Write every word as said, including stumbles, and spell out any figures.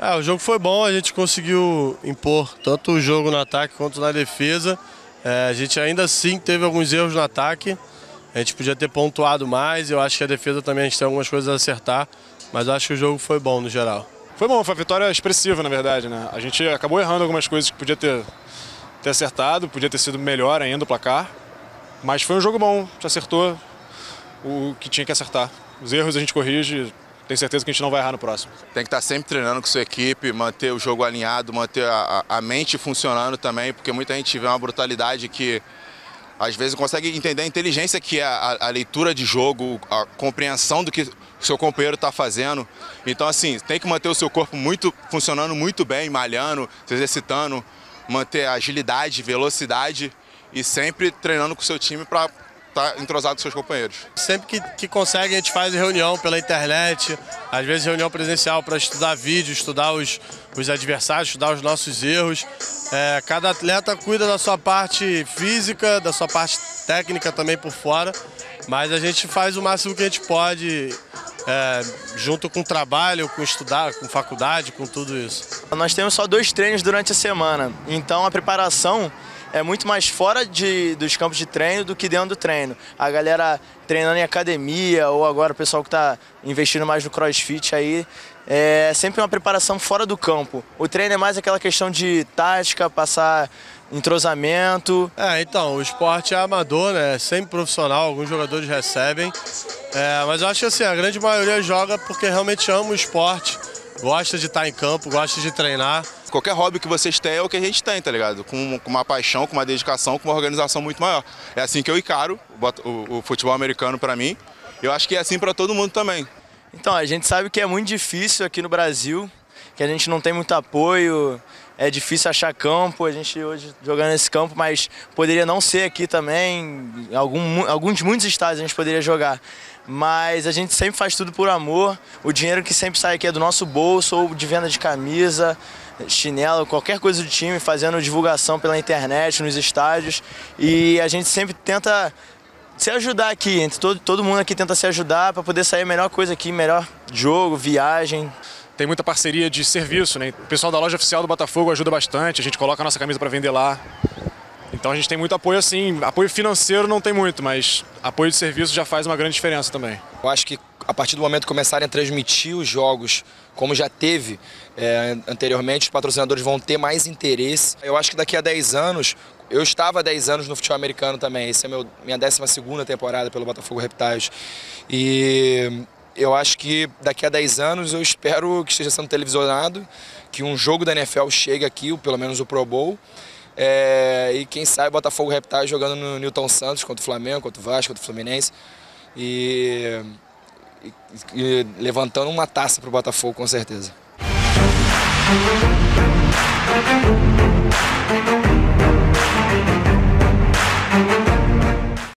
É, o jogo foi bom, a gente conseguiu impor tanto o jogo no ataque quanto na defesa. É, a gente ainda assim teve alguns erros no ataque, a gente podia ter pontuado mais, eu acho que a defesa também a gente tem algumas coisas a acertar, mas eu acho que o jogo foi bom no geral. Foi bom, foi uma vitória expressiva na verdade, né? A gente acabou errando algumas coisas que podia ter, ter acertado, podia ter sido melhor ainda o placar, mas foi um jogo bom, a gente acertou o que tinha que acertar. Os erros a gente corrige. Tenho certeza que a gente não vai errar no próximo. Tem que estar sempre treinando com sua equipe, manter o jogo alinhado, manter a, a mente funcionando também, porque muita gente vê uma brutalidade que às vezes não consegue entender a inteligência que é a, a leitura de jogo, a compreensão do que o seu companheiro está fazendo. Então, assim, tem que manter o seu corpo muito funcionando muito bem, malhando, se exercitando, manter a agilidade, velocidade e sempre treinando com o seu time para tá entrosado com seus companheiros. Sempre que, que consegue, a gente faz reunião pela internet, às vezes reunião presencial para estudar vídeo, estudar os, os adversários, estudar os nossos erros. É, cada atleta cuida da sua parte física, da sua parte técnica também por fora, mas a gente faz o máximo que a gente pode, é, junto com o trabalho, com estudar, com faculdade, com tudo isso. Nós temos só dois treinos durante a semana, então a preparação é muito mais fora de, dos campos de treino do que dentro do treino. A galera treinando em academia ou agora o pessoal que está investindo mais no crossfit aí, é sempre uma preparação fora do campo. O treino é mais aquela questão de tática, passar entrosamento. É, então, o esporte é amador, né? É sempre profissional, alguns jogadores recebem. É, mas eu acho que assim, a grande maioria joga porque realmente ama o esporte, gosta de estar em campo, gosta de treinar. Qualquer hobby que vocês têm é o que a gente tem, tá ligado? Com, com uma paixão, com uma dedicação, com uma organização muito maior. É assim que eu encaro o, o, o futebol americano pra mim. Eu acho que é assim pra todo mundo também. Então, a gente sabe que é muito difícil aqui no Brasil, que a gente não tem muito apoio, é difícil achar campo, a gente hoje jogando nesse campo, mas poderia não ser aqui também, em algum, alguns, muitos estados a gente poderia jogar. Mas a gente sempre faz tudo por amor, o dinheiro que sempre sai aqui é do nosso bolso, ou de venda de camisa, chinelo, qualquer coisa do time, fazendo divulgação pela internet, nos estádios, e a gente sempre tenta se ajudar aqui, entre todo, todo mundo aqui tenta se ajudar para poder sair a melhor coisa aqui, melhor jogo, viagem. Tem muita parceria de serviço, né? O pessoal da loja oficial do Botafogo ajuda bastante, a gente coloca a nossa camisa para vender lá. Então a gente tem muito apoio assim, apoio financeiro não tem muito, mas apoio de serviço já faz uma grande diferença também. Eu acho que a partir do momento que começarem a transmitir os jogos, como já teve é, anteriormente, os patrocinadores vão ter mais interesse. Eu acho que daqui a dez anos, eu estava há dez anos no futebol americano também, essa é a minha décima segunda temporada pelo Botafogo Reptiles. E eu acho que daqui a dez anos eu espero que esteja sendo televisionado, que um jogo da N F L chegue aqui, pelo menos o Pro Bowl. É, e quem sabe o Botafogo Reptiles jogando no Newton Santos contra o Flamengo, contra o Vasco, contra o Fluminense e, e, e levantando uma taça para o Botafogo com certeza.